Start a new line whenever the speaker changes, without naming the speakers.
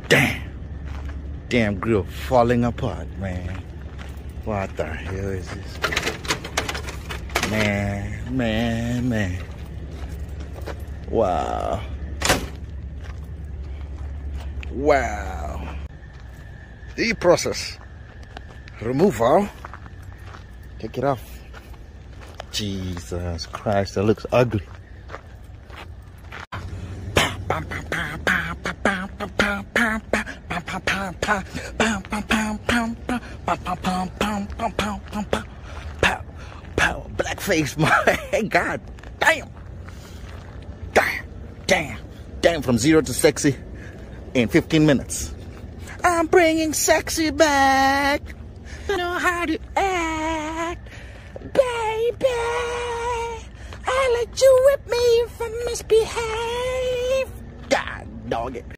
Damn grill falling apart, man. What the hell is this? Man. Wow. The process. Remove all. Take it off. Jesus Christ, that looks ugly. Blackface, my God damn, from 0 to sexy in 15 minutes. I'm bringing sexy back. I know how to act, baby. I let you whip me if I misbehave. God dog it.